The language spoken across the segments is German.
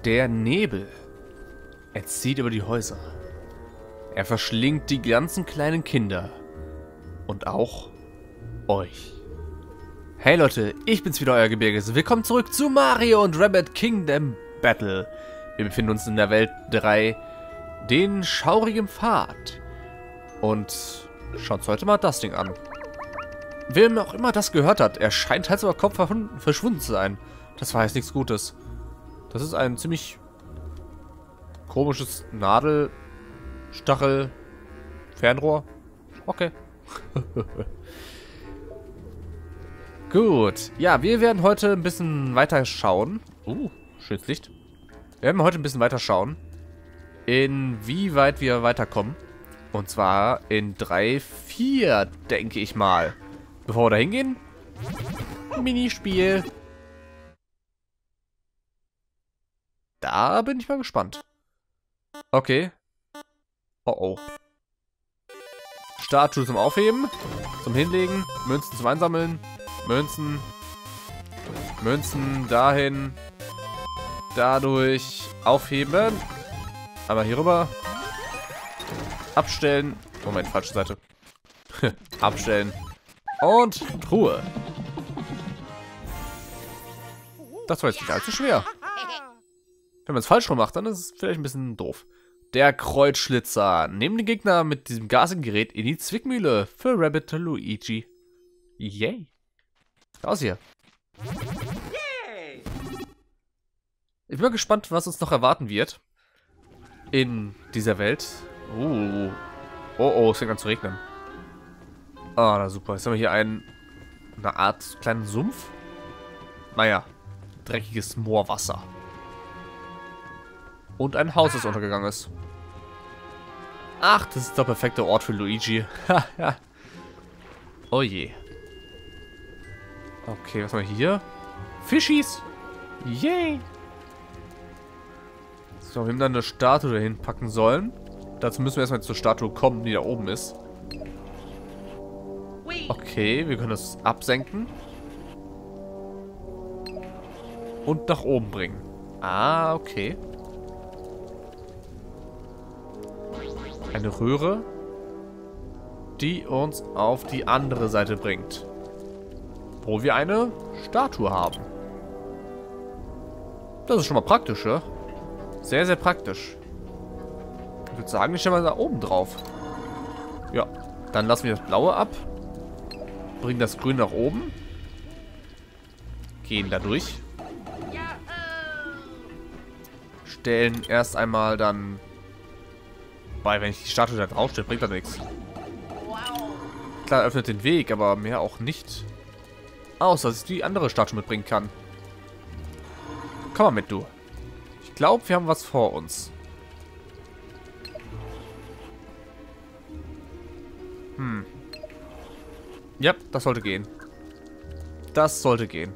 Der Nebel. Er zieht über die Häuser. Er verschlingt die ganzen kleinen Kinder. Und auch euch. Hey Leute, ich bin's wieder, euer Gebirges. Willkommen zurück zu Mario und Rabbids Kingdom Battle. Wir befinden uns in der Welt 3, den schaurigen Pfad. Und schaut uns heute mal das Ding an. Wem auch immer das gehört hat, er scheint Hals über Kopf verschwunden zu sein. Das war jetzt nichts Gutes. Das ist ein ziemlich komisches Stachel-Fernrohr. Okay. Gut. Ja, wir werden heute ein bisschen weiter schauen. Schönes Licht. Wir werden heute ein bisschen weiter schauen, inwieweit wir weiterkommen. Und zwar in 3, 4, denke ich mal. Bevor wir da hingehen, Minispiel. Da bin ich mal gespannt. Okay. Oh oh. Statue zum Aufheben, zum Hinlegen, Münzen zum Einsammeln, Münzen dahin, dadurch aufheben, einmal hier rüber, abstellen, Moment, falsche Seite, abstellen und Ruhe. Das war jetzt nicht allzu schwer. Wenn man es falsch rum macht, dann ist es vielleicht ein bisschen doof. Der Kreuzschlitzer. Nehmen den Gegner mit diesem gasigen Gerät in die Zwickmühle für Rabbid Luigi. Yay. Raus hier. Ich bin mal gespannt, was uns noch erwarten wird. In dieser Welt. Oh, es fängt an zu regnen. Ah, na super. Jetzt haben wir hier eine Art kleinen Sumpf. Naja, dreckiges Moorwasser. Und ein Haus, das untergegangen ist. Ach, das ist der perfekte Ort für Luigi. Oh je. Okay, was haben wir hier? Fischis. Yay. So, wir haben dann eine Statue dahin packen sollen. Dazu müssen wir erstmal zur Statue kommen, die da oben ist. Okay, wir können das absenken. Und nach oben bringen. Ah, okay. Eine Röhre, die uns auf die andere Seite bringt. Wo wir eine Statue haben. Das ist schon mal praktisch, ja? Sehr, sehr praktisch. Ich würde sagen, ich stelle mal da oben drauf. Ja, dann lassen wir das Blaue ab. Bringen das Grün nach oben. Gehen da durch. Stellen erst einmal dann... Weil, wenn ich die Statue da draufstelle, bringt das nichts. Klar, öffnet den Weg, aber mehr auch nicht. Außer, dass ich die andere Statue mitbringen kann. Komm mal mit, du. Ich glaube, wir haben was vor uns. Ja, das sollte gehen. Das sollte gehen.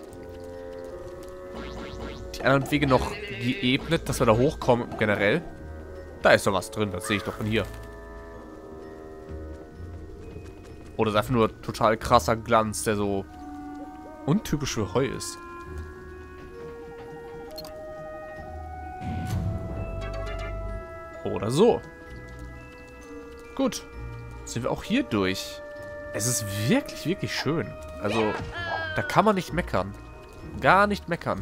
Die anderen Wege noch geebnet, dass wir da hochkommen, generell. Da ist doch was drin, das sehe ich doch von hier. Oder ist einfach nur total krasser Glanz, der so untypisch für Heu ist. Oder so. Gut. Sind wir auch hier durch. Es ist wirklich, wirklich schön. Also, da kann man nicht meckern. Gar nicht meckern.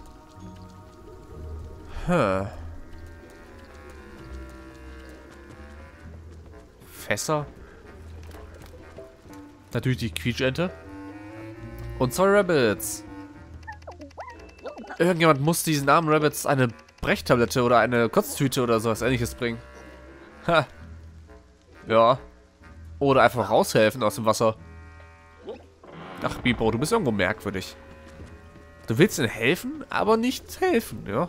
Fässer. Natürlich die Quietschente. Und 2 Rabbids. Irgendjemand muss diesen armen Rabbids eine Brechtablette oder eine Kotztüte oder sowas Ähnliches bringen. Ha. Ja. Oder einfach raushelfen aus dem Wasser. Ach, Bibo, du bist irgendwo merkwürdig. Du willst ihnen helfen, aber nicht helfen, ja?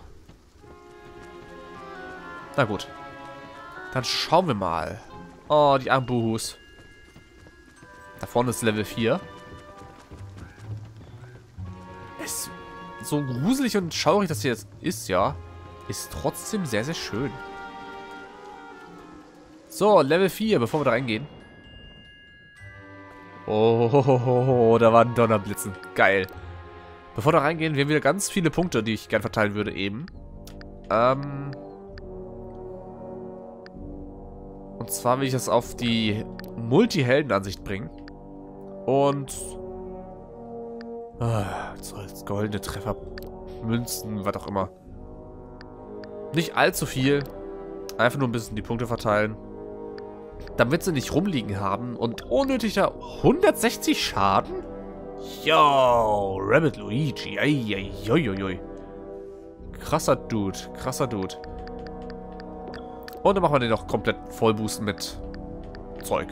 Na gut. Dann schauen wir mal. Oh, die armen Buhus. Da vorne ist Level 4. Es ist so gruselig und schaurig, dass hier jetzt ist, ja. Ist trotzdem sehr, sehr schön. So, Level 4, bevor wir da reingehen. Oh, da waren Donnerblitzen. Geil. Bevor wir da reingehen, wir haben wieder ganz viele Punkte, die ich gerne verteilen würde eben. Und zwar will ich das auf die Multi-Helden-Ansicht bringen. Und... so als goldene Treffer, Münzen, was auch immer. Nicht allzu viel. Einfach nur ein bisschen die Punkte verteilen. Damit sie nicht rumliegen haben. Und unnötiger 160 Schaden? Yo, Rabbit Luigi. Eieieiei. Krasser Dude, krasser Dude. Und dann machen wir den noch komplett vollboosten mit Zeug.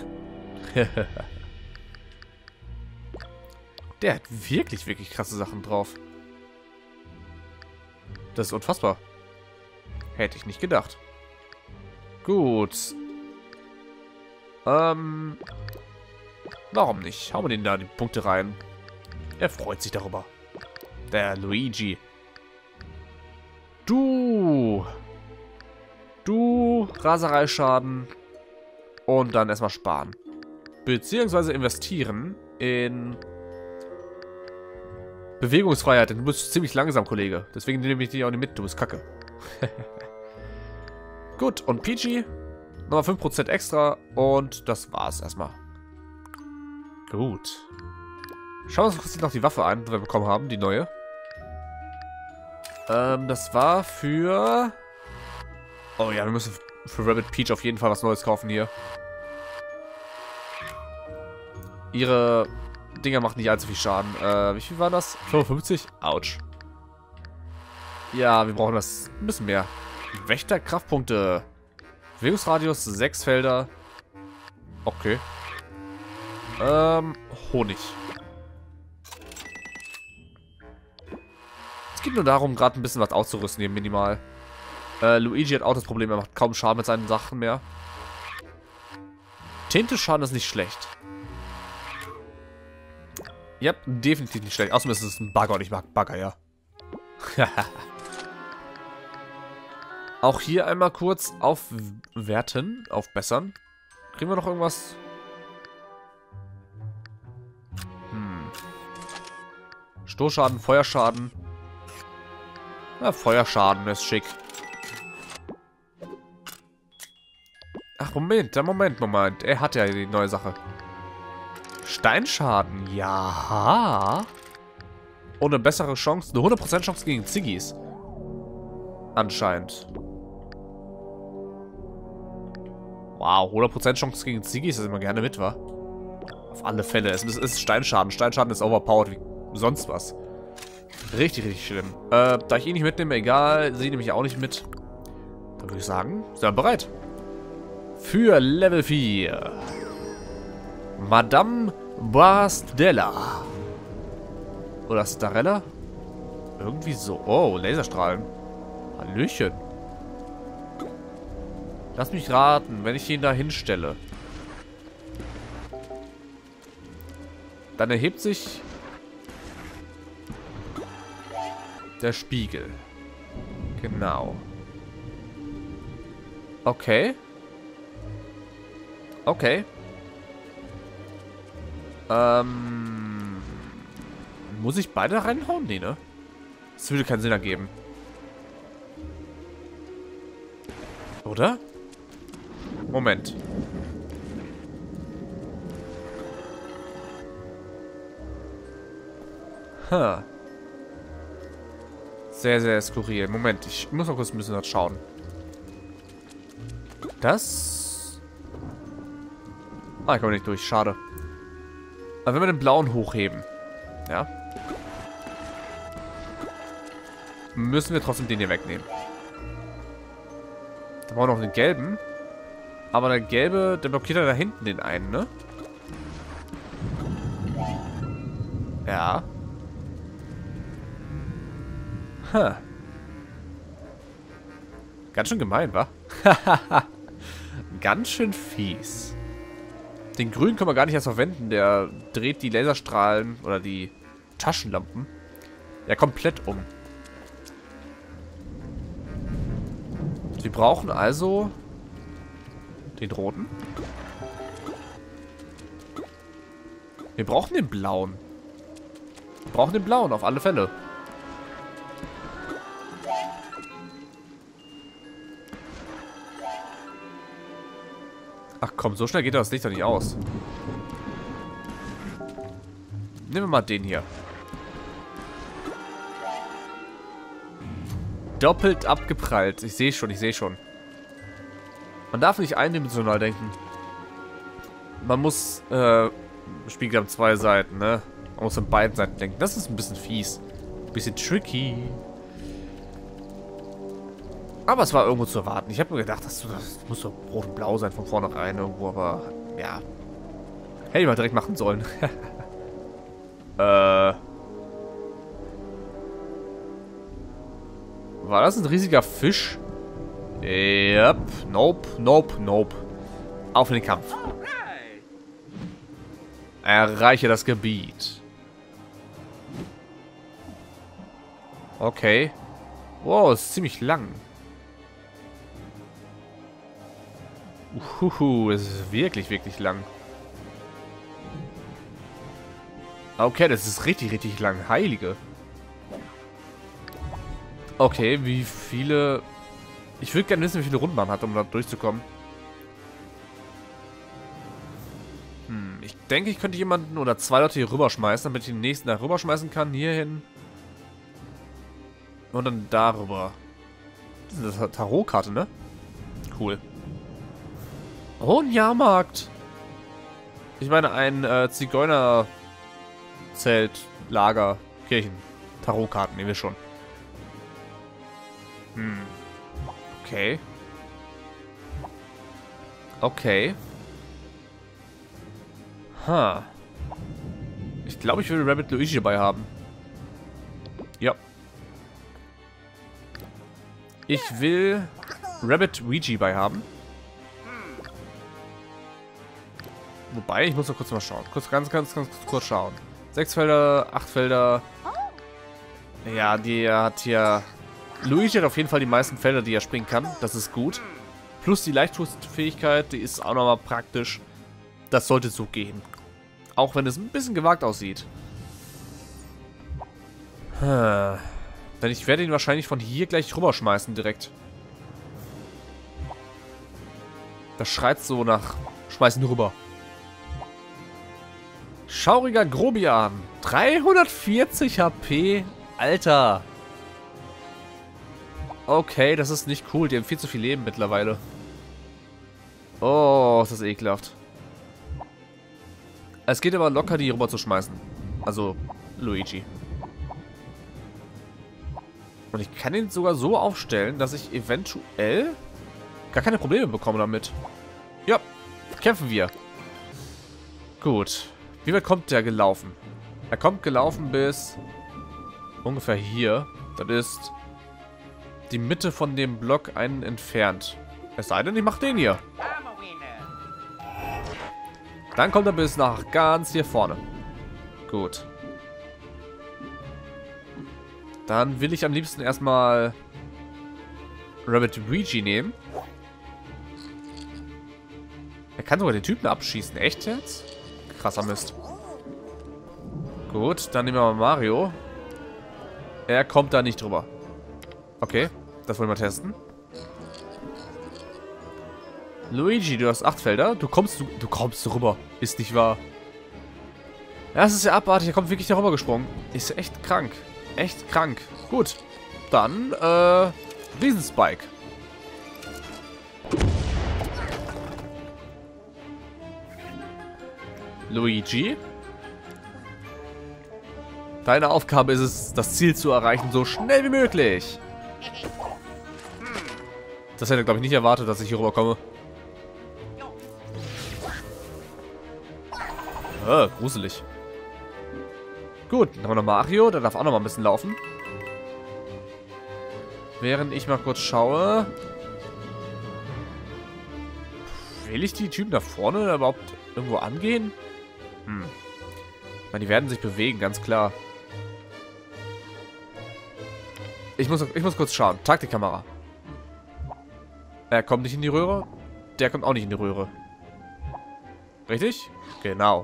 Der hat wirklich, wirklich krasse Sachen drauf. Das ist unfassbar. Hätte ich nicht gedacht. Gut. Warum nicht? Hauen wir den da die Punkte rein. Er freut sich darüber. Der Luigi. Du Rasereischaden. Und dann erstmal sparen. Beziehungsweise investieren in Bewegungsfreiheit. Du bist ziemlich langsam, Kollege. Deswegen nehme ich dich auch nicht mit. Du bist kacke. Gut, und Peachy. Nochmal 5% extra. Und das war's erstmal. Gut. Schauen wir uns kurz noch die Waffe an, die wir bekommen haben. Die neue. Das war für... Oh ja, wir müssen für Rabbit Peach auf jeden Fall was Neues kaufen hier. Ihre Dinger machen nicht allzu viel Schaden. Wie viel war das? 55? Autsch. Ja, wir brauchen das ein bisschen mehr. Wächter-Kraftpunkte. Bewegungsradius 6 Felder. Okay. Honig. Es geht nur darum, gerade ein bisschen was auszurüsten hier minimal. Luigi hat auch das Problem, er macht kaum Schaden mit seinen Sachen mehr. Tinte-Schaden ist nicht schlecht. Ja, definitiv nicht schlecht. Außerdem ist es ein Bagger und ich mag Bagger, ja. Auch hier einmal kurz aufwerten, aufbessern. Kriegen wir noch irgendwas? Stoßschaden, Feuerschaden. Ja, Feuerschaden ist schick. Ach, Moment. Er hat ja die neue Sache. Steinschaden, ja. Und eine bessere Chance, eine 100% Chance gegen Ziggis. Anscheinend. Wow, 100% Chance gegen Ziggis, das immer gerne mit, wa? Auf alle Fälle. Es ist Steinschaden. Steinschaden ist overpowered wie sonst was. Richtig, richtig schlimm. Da ich ihn nicht mitnehme, egal. Sie nehme ich auch nicht mit. Dann würde ich sagen, sind wir bereit. Für Level 4. Madame Bastella. Oder Starella? Irgendwie so. Oh, Laserstrahlen. Hallöchen. Lass mich raten, wenn ich ihn da hinstelle. Dann erhebt sich der Spiegel. Genau. Okay. Okay. Muss ich beide reinhauen? Nee, ne? Das würde keinen Sinn ergeben. Oder? Moment. Ha. Sehr, sehr skurril. Moment, ich muss noch kurz ein bisschen was schauen. Das... Ah, ich komme nicht durch. Schade. Aber wenn wir den blauen hochheben, ja, müssen wir trotzdem den hier wegnehmen. Da brauchen wir noch den gelben. Aber der gelbe, der blockiert ja da hinten den einen, ne? Ja. Ha. Ganz schön gemein, wa? Ganz schön fies. Den grünen können wir gar nicht erst verwenden. Der dreht die Laserstrahlen oder die Taschenlampen ja komplett um. Wir brauchen also den roten. Wir brauchen den blauen. Wir brauchen den blauen auf alle Fälle. Ach komm, so schnell geht das Licht doch nicht aus. Nehmen wir mal den hier. Doppelt abgeprallt. Ich sehe schon, ich sehe schon. Man darf nicht eindimensional denken. Man muss, Spiegel haben zwei Seiten, ne? Man muss an beiden Seiten denken. Das ist ein bisschen fies. Ein bisschen tricky. Aber es war irgendwo zu erwarten. Ich habe mir gedacht, das muss doch rot und blau sein von vornherein irgendwo, aber ja. Hätte ich mal direkt machen sollen. War das ein riesiger Fisch? Yep. Nope, nope, nope. Auf in den Kampf. Erreiche das Gebiet. Okay. Wow, ist ziemlich lang. Es ist wirklich, wirklich lang. Okay, das ist richtig, richtig lang. Heilige. Okay, wie viele... Ich würde gerne wissen, wie viele Runden man hat, um da durchzukommen. Ich denke, ich könnte jemanden oder zwei Leute hier rüberschmeißen, damit ich den nächsten da rüberschmeißen kann. Hier hin. Und dann darüber. Das ist eine Tarotkarte, ne? Cool. Oh, ein Jahrmarkt. Ich meine, ein Zigeunerzelt, Lager, Kirchen. Tarotkarten, nehmen wir schon. Okay. Okay. Ich glaube, ich will Rabbit Luigi dabei haben. Ja. Ich will Rabbit Luigi bei haben. Wobei, ich muss noch kurz mal schauen. Ganz kurz schauen. 6 Felder, 8 Felder. Ja, die hat hier... Luigi hat auf jeden Fall die meisten Felder, die er springen kann. Das ist gut. Plus die Leichtfußfähigkeit, die ist auch nochmal praktisch. Das sollte so gehen. Auch wenn es ein bisschen gewagt aussieht. Denn ich werde ihn wahrscheinlich von hier gleich rüberschmeißen direkt. Das schreit so nach schmeißen rüber. Schauriger Grobian. 340 HP. Alter. Okay, das ist nicht cool. Die haben viel zu viel Leben mittlerweile. Oh, ist das ekelhaft. Es geht aber locker, die rüber zu schmeißen. Also, Luigi. Und ich kann ihn sogar so aufstellen, dass ich eventuell gar keine Probleme bekomme damit. Ja, kämpfen wir. Gut. Wie weit kommt der gelaufen? Er kommt gelaufen bis ungefähr hier. Das ist die Mitte von dem Block einen entfernt. Es sei denn, ich mache den hier. Dann kommt er bis nach ganz hier vorne. Gut. Dann will ich am liebsten erstmal Rabbit Luigi nehmen. Er kann sogar den Typen abschießen. Echt jetzt? Krasser Mist. Gut, dann nehmen wir mal Mario. Er kommt da nicht drüber. Okay, das wollen wir testen. Luigi, du hast 8 Felder. Du kommst rüber. Ist nicht wahr. Ja, das ist ja abartig. Er kommt wirklich darüber gesprungen. Ist echt krank. Echt krank. Gut. Dann, Riesenspike. Luigi. Deine Aufgabe ist es, das Ziel zu erreichen, so schnell wie möglich. Das hätte, glaube ich, nicht erwartet, dass ich hier rüberkomme. Gruselig. Gut, dann haben wir noch Mario. Der darf auch noch mal ein bisschen laufen. Während ich mal kurz schaue. Will ich die Typen da vorne überhaupt irgendwo angehen? Ich meine, die werden sich bewegen, ganz klar. Ich muss kurz schauen. Taktikkamera. Er kommt nicht in die Röhre. Der kommt auch nicht in die Röhre. Richtig? Genau.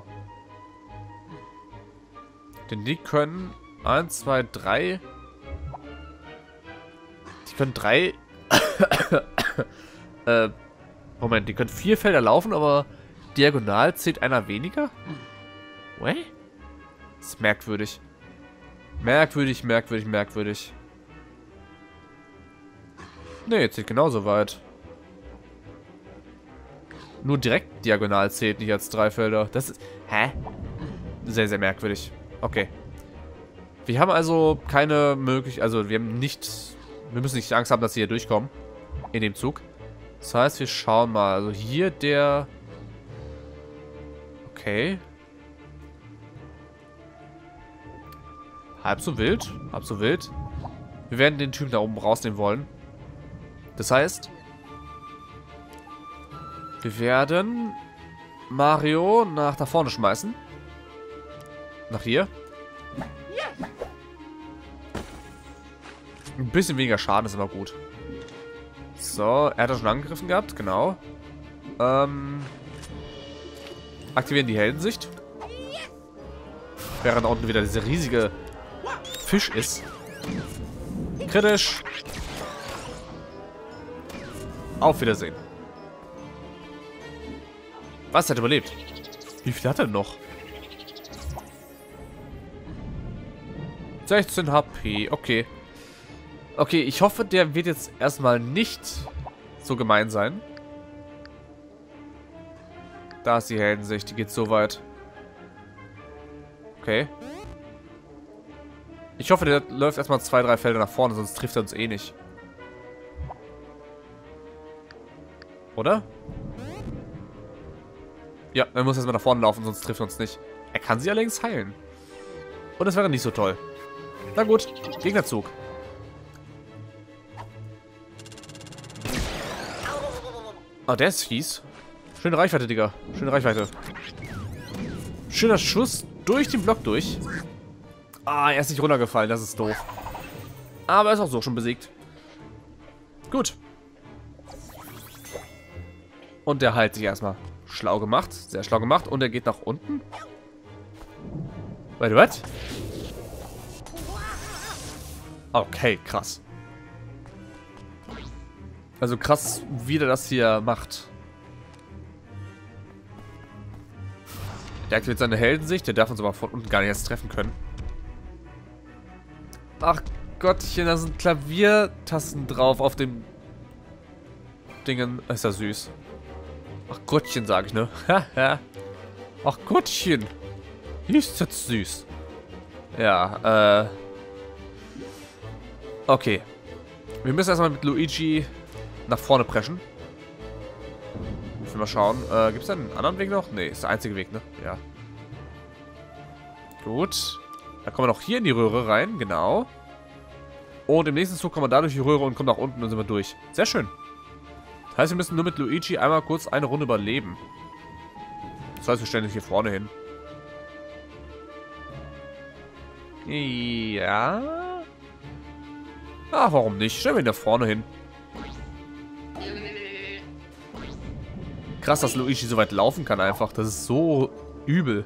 Denn die können 1, 2, 3. Die können 3 Moment, die können 4 Felder laufen, aber diagonal zählt einer weniger? What? Das ist merkwürdig. Merkwürdig, merkwürdig, merkwürdig. Nee, zählt genauso weit. Nur direkt diagonal zählt nicht als 3 Felder. Das ist... Hä? Sehr, sehr merkwürdig. Okay. Wir haben also keine Möglichkeit... Also, wir haben nicht... Wir müssen nicht Angst haben, dass sie hier durchkommen. In dem Zug. Das heißt, wir schauen mal. Also, hier der... Okay. Halb so wild. Halb so wild. Wir werden den Typen da oben rausnehmen wollen. Das heißt... Wir werden Mario nach da vorne schmeißen. Nach hier. Ein bisschen weniger Schaden ist immer gut. So, er hat ja schon angegriffen gehabt, genau. Aktivieren die Heldensicht. Während da unten wieder dieser riesige Fisch ist. Kritisch. Auf Wiedersehen. Was, hat er überlebt? Wie viel hat er noch? 16 HP, okay. Okay, ich hoffe, der wird jetzt erstmal nicht so gemein sein. Da ist die Heldensicht, die geht so weit. Okay. Ich hoffe, der läuft erstmal 2, 3 Felder nach vorne, sonst trifft er uns eh nicht. Oder? Ja, er muss erstmal nach vorne laufen, sonst trifft er uns nicht. Er kann sie allerdings heilen. Und das wäre nicht so toll. Na gut, Gegnerzug. Ah, der ist fies. Schöne Reichweite, Digga. Schöne Reichweite. Schöner Schuss durch den Block durch. Ah, er ist nicht runtergefallen. Das ist doof. Aber er ist auch so schon besiegt. Gut. Und der heilt sich erstmal. Schlau gemacht. Sehr schlau gemacht. Und er geht nach unten. Wait, what? Okay, krass. Also krass, wie der das hier macht. Der aktiviert seine Heldensicht. Der darf uns aber von unten gar nicht erst treffen können. Ach Gottchen, da sind Klaviertasten drauf auf dem Dingen. Ist ja süß. Ach Gottchen, sag ich, ne? Ach Gottchen. Ist das süß. Ja, okay. Wir müssen erstmal mit Luigi nach vorne preschen. Ich will mal schauen. Gibt es da einen anderen Weg noch? Ne, ist der einzige Weg, ne? Ja. Gut. Dann kommen wir noch hier in die Röhre rein, genau. Und im nächsten Zug kommen wir da durch die Röhre und kommen nach unten und sind wir durch. Sehr schön. Das heißt, wir müssen nur mit Luigi einmal kurz eine Runde überleben. Das heißt, wir stellen uns hier vorne hin. Ja. Ach, warum nicht? Stellen wir ihn da vorne hin. Krass, dass Luigi so weit laufen kann einfach. Das ist so übel.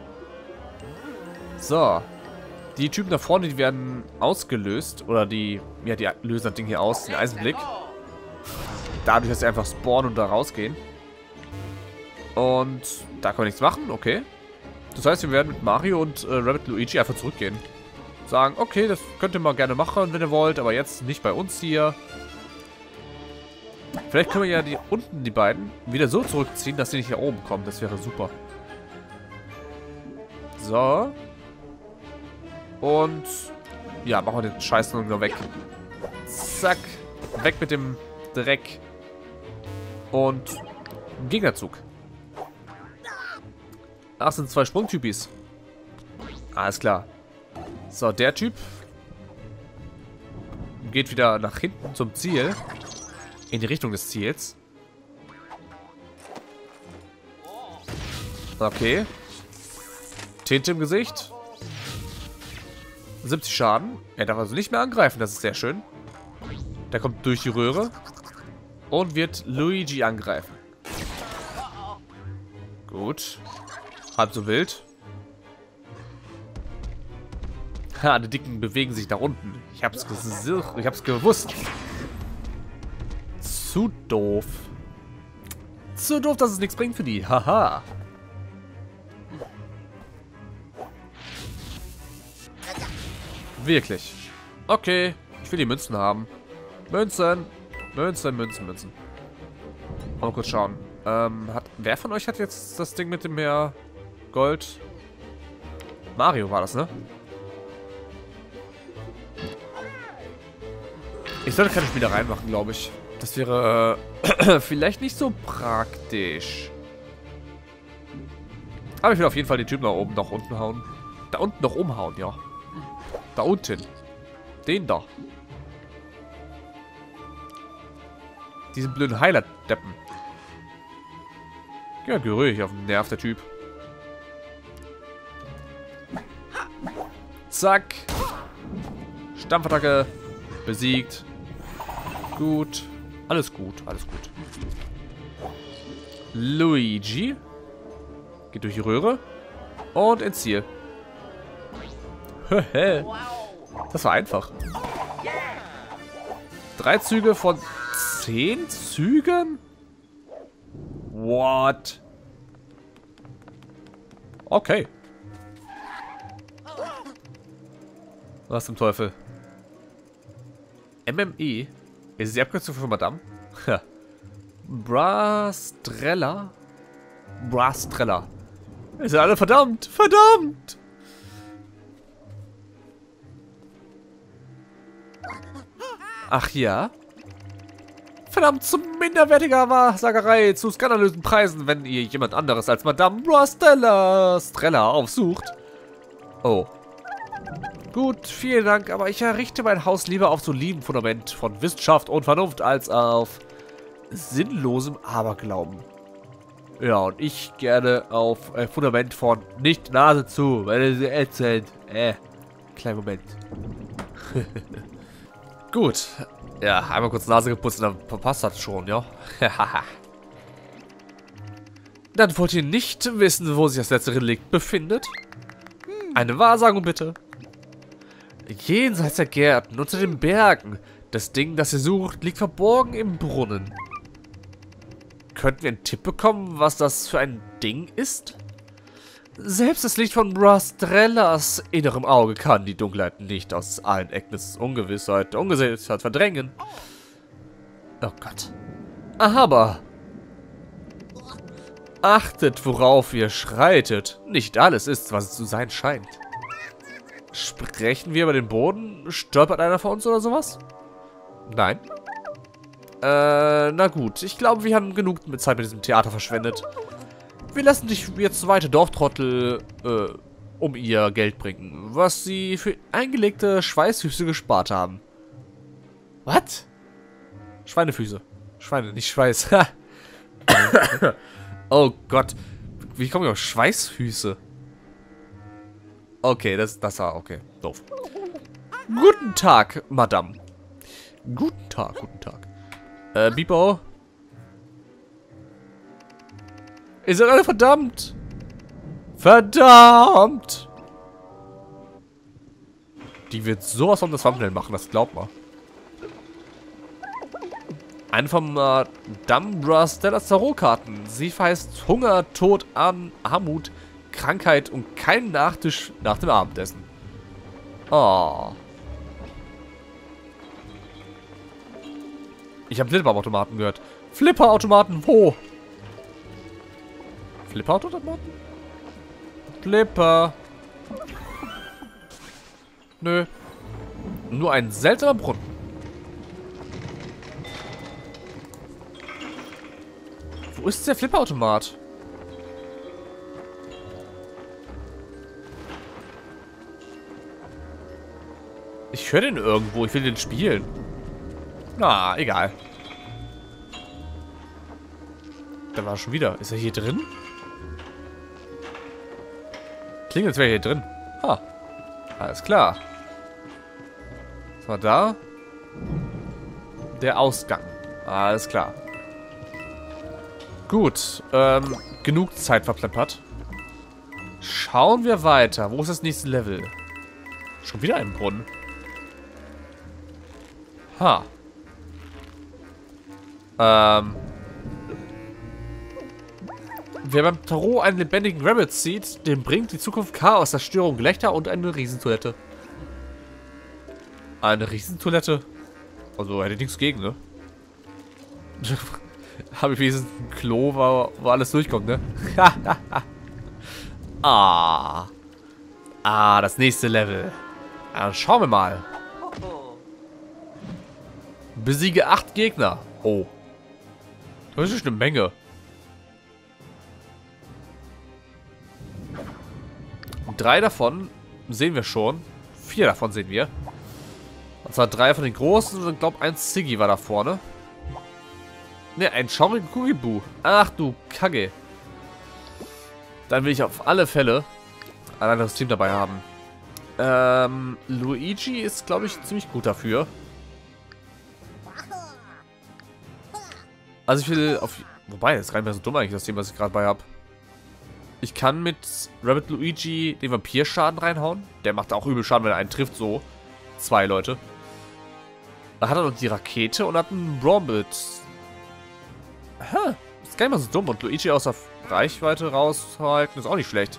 So. Die Typen da vorne, die werden ausgelöst. Oder die, ja, die lösen das Ding hier aus. Den Eisenblick. Dadurch, dass sie einfach spawnen und da rausgehen. Und da können wir nichts machen. Okay. Das heißt, wir werden mit Mario und Rabbid Luigi einfach zurückgehen. Sagen, okay, das könnt ihr mal gerne machen, wenn ihr wollt. Aber jetzt nicht bei uns hier. Vielleicht können wir ja die unten, die beiden, wieder so zurückziehen, dass sie nicht hier oben kommen. Das wäre super. So. Und ja, machen wir den Scheiß nur weg. Zack. Weg mit dem Dreck. Und Gegnerzug. Ach, sind 2 Sprungtypis. Alles klar. So, der Typ geht wieder nach hinten zum Ziel. In die Richtung des Ziels. Okay. Tinte im Gesicht. 70 Schaden. Er darf also nicht mehr angreifen. Das ist sehr schön. Der kommt durch die Röhre. Und wird Luigi angreifen. Gut. Halb so wild. Ha, die Dicken bewegen sich nach unten. Ich hab's gewusst. Zu doof. So doof, dass es nichts bringt für die. Haha. Wirklich. Okay, ich will die Münzen haben. Münzen. Münzen. Mal kurz schauen. Wer von euch hat jetzt das Ding mit dem mehr Gold? Mario war das, ne? Ich sollte keine Spielereien machen, glaube ich. Das wäre vielleicht nicht so praktisch. Aber ich will auf jeden Fall den Typen da oben nach unten hauen. Da unten noch umhauen, ja. Da unten. Den da. Diesen blöden Heiler-Deppen. Ja, geh ruhig auf den Nerv, der Typ. Zack. Stampfattacke. Besiegt. Gut. Alles gut, alles gut. Luigi. Geht durch die Röhre. Und ins Ziel. Das war einfach. 3 Züge von 10 Zügen? What? Okay. Was zum Teufel? MME? Ist es die Abkürzung für Madame? Brastrella? Brastrella. Ihr seid alle verdammt! Verdammt! Ach ja? Verdammt, zu minderwertiger Wahrsagerei, zu skandalösen Preisen, wenn ihr jemand anderes als Madame Brastrella aufsucht. Oh. Gut, vielen Dank, aber ich errichte mein Haus lieber auf solidem Fundament von Wissenschaft und Vernunft als auf sinnlosem Aberglauben. Ja, und ich gerne auf Fundament von nicht Nase zu, weil es ätzend. Kleinen Moment. Gut. Ja, einmal kurz Nase geputzt und dann passt das schon, ja. Dann wollt ihr nicht wissen, wo sich das letzte Relikt befindet? Eine Wahrsagung bitte. Jenseits der Gärten, unter den Bergen. Das Ding, das ihr sucht, liegt verborgen im Brunnen. Könnten wir einen Tipp bekommen, was das für ein Ding ist? Selbst das Licht von Brastrellas innerem Auge kann die Dunkelheit nicht aus allen Ecken des Ungewissheit verdrängen. Oh Gott. Aber achtet, worauf ihr schreitet. Nicht alles ist, was es zu sein scheint. Sprechen wir über den Boden? Stolpert einer von uns oder sowas? Nein. Na gut. Ich glaube, wir haben genug Zeit mit diesem Theater verschwendet. Wir lassen dich jetzt weiter Dorftrottel um ihr Geld bringen, was sie für eingelegte Schweißfüße gespart haben. Was? Schweinefüße. Schweine, nicht Schweiß. Oh Gott. Wie komme ich auf Schweißfüße? Okay, das war okay. Doof. Guten Tag, Madame. Guten Tag, guten Tag. Bipo. Ihr seid alle verdammt. Verdammt. Die wird sowas von das Thumbnail machen, das glaubt man. Eine vom Madame Brastrellas Tarotkarten. Sie verheißt Hunger, Tod, Armut, Krankheit und keinen Nachtisch nach dem Abendessen. Oh. Ich habe Flipperautomaten gehört. Flipperautomaten, wo? Flipperautomaten? Flipper. Nö. Nur ein seltsamer Brunnen. Wo ist der Flipperautomat? Ich höre den irgendwo. Ich will den spielen. Na, egal. Da war er schon wieder. Ist er hier drin? Klingt, als wäre er hier drin. Ah. Alles klar. Was war da? Der Ausgang. Alles klar. Gut. Genug Zeit verplempert. Schauen wir weiter. Wo ist das nächste Level? Schon wieder ein Brunnen. Ha. Wer beim Tarot einen lebendigen Rabbit sieht, dem bringt die Zukunft Chaos, Zerstörung, Gelächter und eine Riesentoilette. Eine Riesentoilette? Also hätte ich nichts gegen, ne? Habe ich wenigstens ein Klo, wo alles durchkommt, ne? Das nächste Level. Ja, schauen wir mal. Besiege 8 Gegner. Oh. Das ist eine Menge. Und 3 davon sehen wir schon. 4 davon sehen wir. Und zwar 3 von den großen und ich glaube ein Ziggy war da vorne. Ne, ein schaurigen Kuribu. Ach du Kacke. Dann will ich auf alle Fälle ein anderes Team dabei haben. Luigi ist, glaube ich, ziemlich gut dafür. Also ich will auf... Wobei, das ist gar nicht mehr so dumm eigentlich, das Team, was ich gerade bei habe. Ich kann mit Rabbit Luigi den Vampirschaden reinhauen. Der macht auch übel Schaden, wenn er einen trifft, so. 2 Leute. Dann hat er noch die Rakete und hat einen Brombit. Aha, ist gar nicht mal so dumm. Und Luigi aus der Reichweite raushalten ist auch nicht schlecht.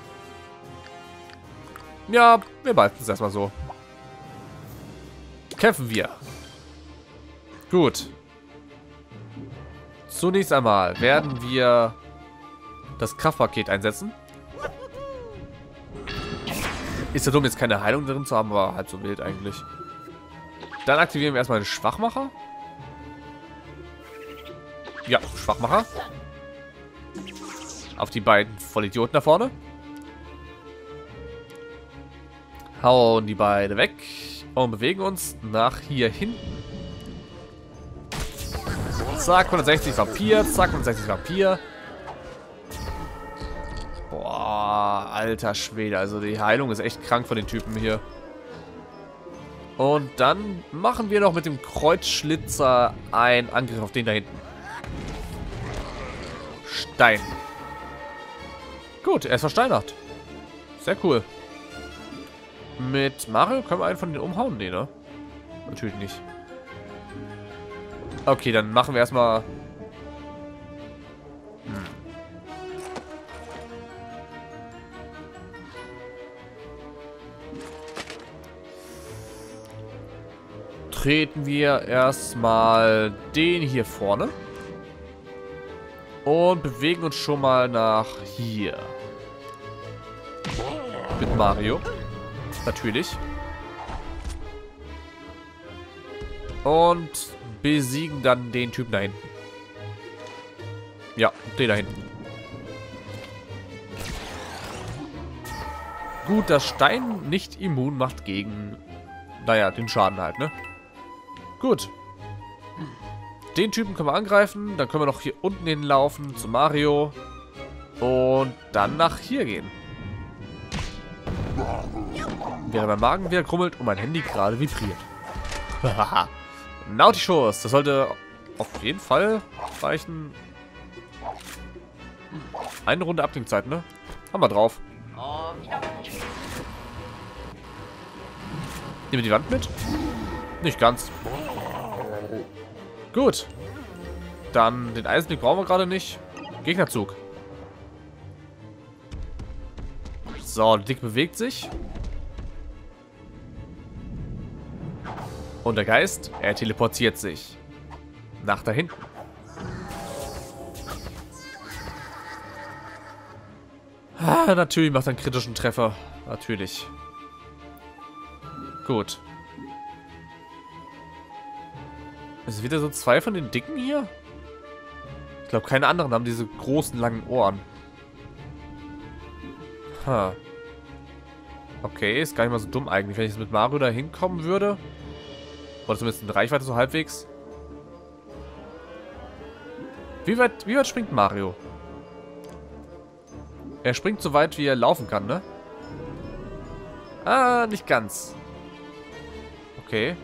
Ja, wir behalten es erstmal so. Kämpfen wir. Gut. Zunächst einmal werden wir das Kraftpaket einsetzen. Ist ja dumm, jetzt keine Heilung drin zu haben, aber halb so wild eigentlich. Dann aktivieren wir erstmal den Schwachmacher. Ja, Schwachmacher. Auf die beiden Vollidioten da vorne. Hauen die beide weg. Und bewegen uns nach hier hinten. Zack, 160 Vampir. Zack, 160 Vampir. Boah, alter Schwede. Also die Heilung ist echt krank von den Typen hier. Und dann machen wir noch mit dem Kreuzschlitzer einen Angriff auf den da hinten. Stein. Gut, er ist versteinert. Sehr cool. Mit Mario können wir einen von denen umhauen? Nee, ne? Natürlich nicht. Okay, dann machen wir erstmal... Treten wir erstmal den hier vorne. Und bewegen uns schon mal nach hier. Mit Mario. Natürlich. Und besiegen dann den Typen da hinten. Ja, den da hinten. Gut, dass Stein nicht immun macht gegen, naja, den Schaden halt, ne? Gut. Den Typen können wir angreifen. Dann können wir noch hier unten hinlaufen zu Mario. Und dann nach hier gehen. Während mein Magen wieder krummelt und mein Handy gerade vibriert. Haha. Nautischuss. Das sollte auf jeden Fall reichen. Eine Runde Abklingzeit, ne? Haben wir drauf. Nehmen wir die Wand mit? Nicht ganz. Gut. Dann den Eisenblick brauchen wir gerade nicht. Gegnerzug. So, der Dick bewegt sich. Und der Geist, er teleportiert sich. Nach da hinten. Ah, natürlich macht er einen kritischen Treffer. Natürlich. Gut. Es sind wieder so 2 von den Dicken hier. Ich glaube, keine anderen haben diese großen, langen Ohren. Ha. Okay, ist gar nicht mal so dumm eigentlich, wenn ich jetzt mit Mario da hinkommen würde. Oder zumindest in Reichweite so halbwegs. Wie weit springt Mario? Er springt so weit, wie er laufen kann, ne? Ah, nicht ganz. Okay.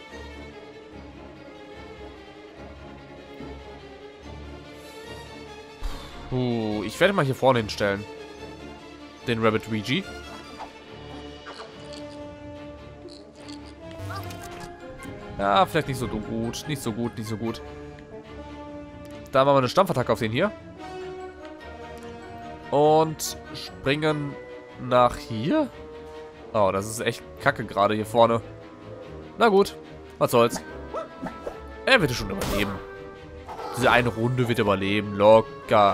Ich werde mal hier vorne hinstellen. Den Rabbit Luigi. Ja, vielleicht nicht so gut. Nicht so gut, nicht so gut. Da machen wir eine Stampfattacke auf den hier. Und springen nach hier. Oh, das ist echt kacke gerade hier vorne. Na gut, was soll's. Er wird es schon überleben. Diese eine Runde wird er überleben. Locker.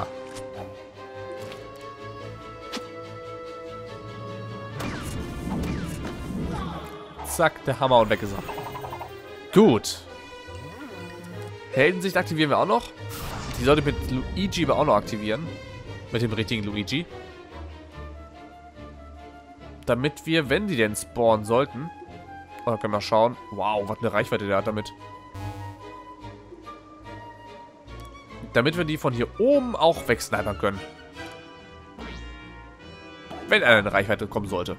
Zack, der Hammer und weg ist er. Gut. Heldensicht aktivieren wir auch noch. Die sollte mit Luigi aber auch noch aktivieren. Mit dem richtigen Luigi. Damit wir, wenn die denn spawnen sollten. Oh, können wir mal schauen. Wow, was eine Reichweite der hat damit. Damit wir die von hier oben auch wegsnipern können. Wenn einer in Reichweite kommen sollte.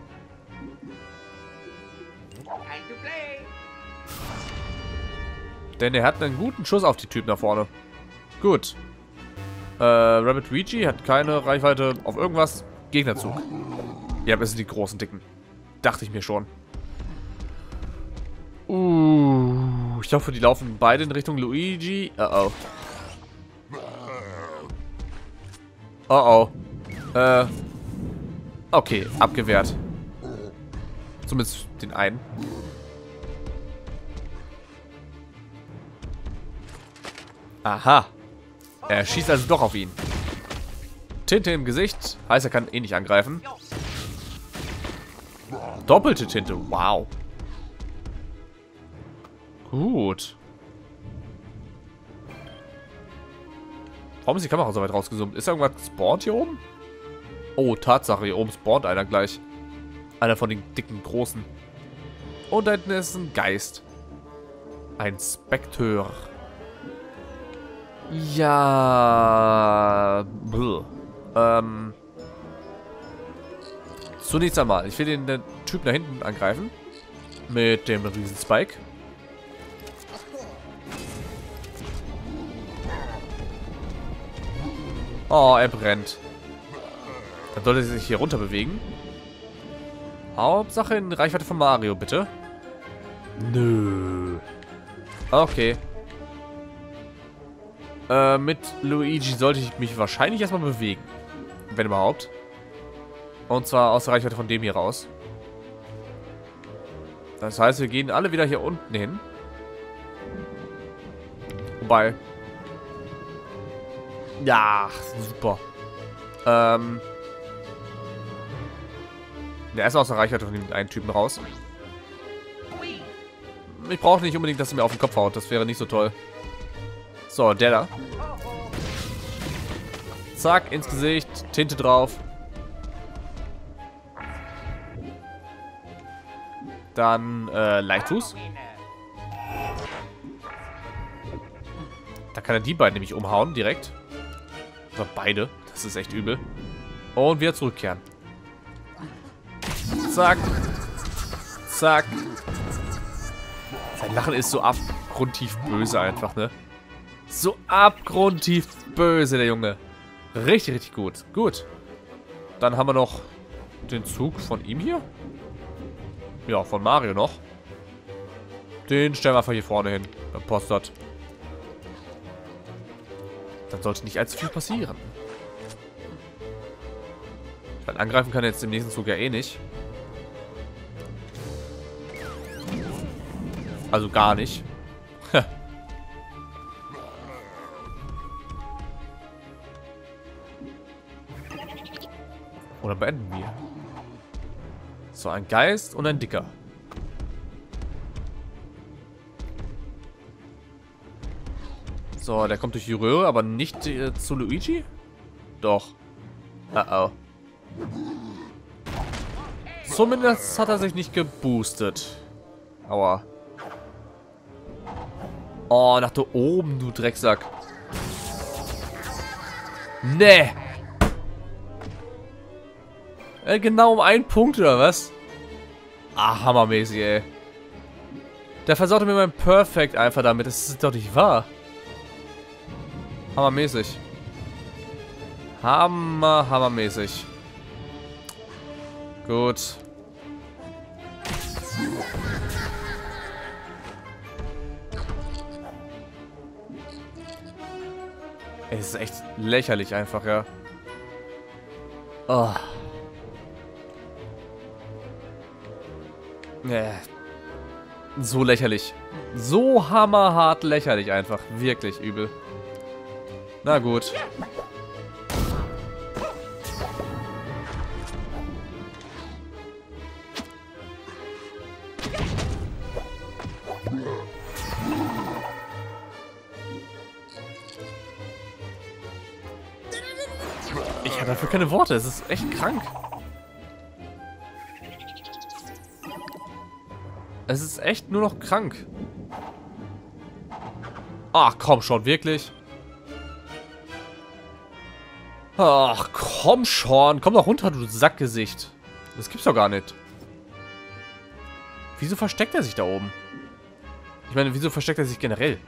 Denn er hat einen guten Schuss auf die Typen da vorne. Gut. Rabbit Luigi hat keine Reichweite auf irgendwas. Gegnerzug. Ja, aber es sind die großen Dicken. Dachte ich mir schon. Ich hoffe, die laufen beide in Richtung Luigi. Oh oh. Okay, abgewehrt. Zumindest den einen. Aha. Er schießt also doch auf ihn. Tinte im Gesicht. Heißt, er kann eh nicht angreifen. Doppelte Tinte. Wow. Gut. Warum ist die Kamera so weit rausgezoomt? Ist da irgendwas gespawnt hier oben? Oh, Tatsache. Hier oben spawnt einer gleich. Einer von den dicken, großen. Und da hinten ist ein Geist. Ein Spekteur. Ja. Zunächst einmal. Ich will den Typ da hinten angreifen. Mit dem riesen Spike. Oh, er brennt. Dann sollte er sich hier runter bewegen. Hauptsache in Reichweite von Mario, bitte. Nö. Okay. Mit Luigi sollte ich mich wahrscheinlich erstmal bewegen. Wenn überhaupt. Und zwar aus der Reichweite von dem hier raus. Das heißt, wir gehen alle wieder hier unten hin. Wobei. Ja, super. Der ist aus der Reichweite von dem einen Typen raus. Ich brauche nicht unbedingt, dass er mir auf den Kopf haut. Das wäre nicht so toll. So, der da. Zack, ins Gesicht. Tinte drauf. Dann, Leichtfuß. Da kann er die beiden nämlich umhauen, direkt. Oder beide. Das ist echt übel. Und wieder zurückkehren. Zack. Zack. Sein Lachen ist so abgrundtief böse einfach, ne? So abgrundtief böse, der Junge. Richtig, richtig gut. Gut. Dann haben wir noch den Zug von ihm hier. Ja, von Mario noch. Den stellen wir einfach hier vorne hin. Beim Postort. Dann sollte nicht allzu viel passieren. Weil angreifen kann er jetzt im nächsten Zug ja eh nicht. Also gar nicht. Oder beenden wir. So, ein Geist und ein Dicker. So, der kommt durch die Röhre, aber nicht zu Luigi? Doch. Oh. Zumindest hat er sich nicht geboostet. Aua. Oh, nach da oben, du Drecksack. Nee. Genau um einen Punkt, oder was? Ah, hammermäßig, ey. Der versaute mir mein Perfect einfach damit. Das ist doch nicht wahr. Hammermäßig. Hammermäßig. Gut. Es ist echt lächerlich einfach, ja. Oh. So lächerlich. So hammerhart lächerlich einfach. Wirklich übel. Na gut. Ich habe dafür keine Worte. Es ist echt krank. Es ist echt nur noch krank. Ach, komm schon, wirklich? Ach, komm schon. Komm doch runter, du Sackgesicht. Das gibt's doch gar nicht. Wieso versteckt er sich da oben? Ich meine, wieso versteckt er sich generell?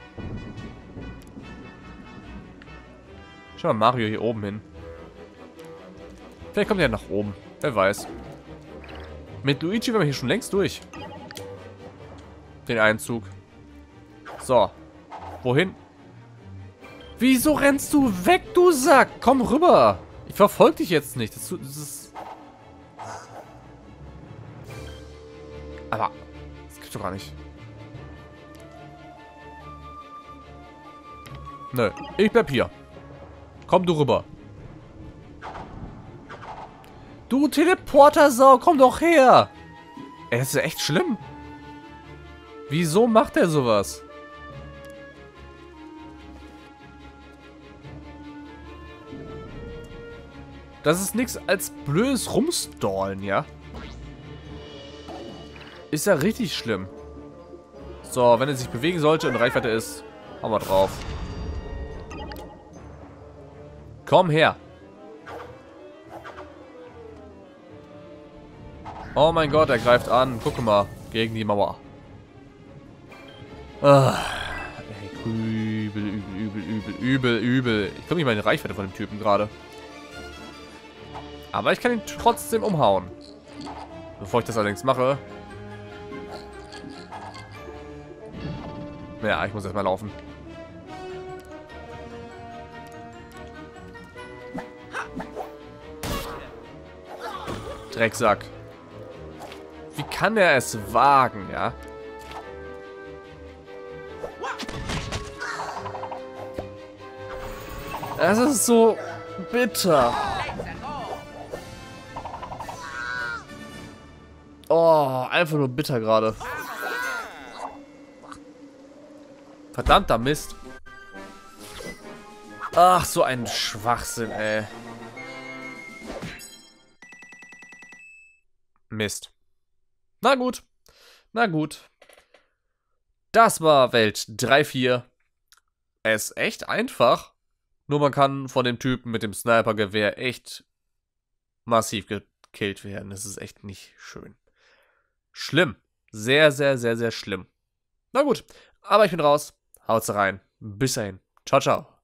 Schau mal Mario hier oben hin. Vielleicht kommt er nach oben. Wer weiß. Mit Luigi wären wir hier schon längst durch. Den Einzug. So. Wohin? Wieso rennst du weg, du Sack? Komm rüber. Ich verfolge dich jetzt nicht. Das ist... Aber... Das gibt's doch gar nicht. Nö. Ich bleib hier. Komm du rüber. Du Teleportersau, komm doch her. Ey, das ist ja echt schlimm. Wieso macht er sowas? Das ist nichts als blödes Rumstallen, ja? Ist ja richtig schlimm. So, wenn er sich bewegen sollte und Reichweite ist, hauen wir drauf. Komm her. Oh mein Gott, er greift an. Guck mal, gegen die Mauer. Ah, ey, übel. Ich komme nicht mal in die Reichweite von dem Typen gerade. Aber ich kann ihn trotzdem umhauen. Bevor ich das allerdings mache. Ja, ich muss erstmal laufen. Drecksack. Wie kann er es wagen, ja? Das ist so bitter. Oh, einfach nur bitter gerade. Verdammter Mist. Ach, so ein Schwachsinn, ey. Mist. Na gut. Na gut. Das war Welt 3-4. Es ist echt einfach. Nur man kann von dem Typen mit dem Snipergewehr echt massiv gekillt werden. Das ist echt nicht schön. Schlimm. Sehr, sehr, sehr, sehr schlimm. Na gut. Aber ich bin raus. Haut's rein. Bis dahin. Ciao, ciao.